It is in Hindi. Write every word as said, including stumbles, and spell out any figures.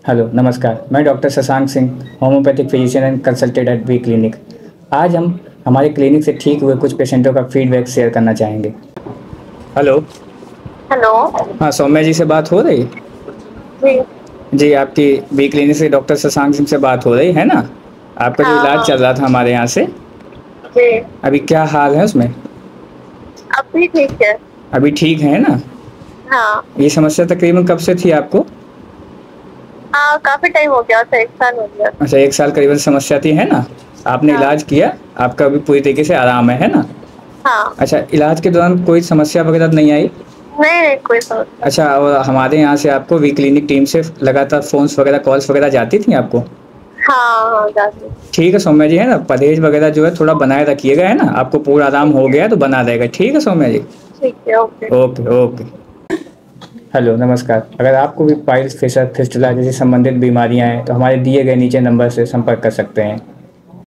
हेलो नमस्कार, मैं doctor Shashank Singh, homeopathic physician and consultant at V clinic. आज हम हमारे क्लिनिक से ठीक हुए कुछ पेशेंटों का फीडबैक शेयर करना चाहेंगे। हेलो। हेलो। हाँ, सौम्या जी से बात हो रही है? जी। जी, आपकी वी क्लिनिक से डॉक्टर शशांक सिंह से बात हो रही है ना? आपका जो हाँ इलाज हाँ। चल रहा था हमारे यहाँ से, जी। अभी क्या हाल है उसमें? अब भी ठीक है। अभी ठीक है ना? हाँ ये समस्या तकरीबन कब से थी आपको? हाँ, काफी टाइम हो गया था, एक साल हो गया। अच्छा, एक साल करीबन समस्या थी, है ना? आपने हाँ इलाज किया, आपका अभी पूरी तरीके से आराम है, है ना? हाँ। अच्छा, इलाज के दौरान कोई समस्या वगैरह नहीं आई? नहीं नहीं, कोई समस्या अच्छा, और हमारे यहाँ से आपको वी क्लिनिक टीम से लगातार फ़ोन्स वगैरह, कॉल्स वगैरह जाती थी आपको? नहीं। हाँ हाँ, जाती। ठीक है सौम्या जी, है ना? परहेज़ वगैरह जो है थोड़ा बनाए रखिएगा, है ना? आपको पूरा आराम ठीक हो है। गया है तो बना रहेगा, ठीक है सौम्या जी? ठीक है, ओके। Okay, okay. हेलो, नमस्कार। अगर आपको भी पाइल्स, फिशर, फिस्टुला जैसी संबंधित बीमारियाँ हैं, तो हमारे दिए गए नीचे नंबर से संपर्क कर सकते हैं।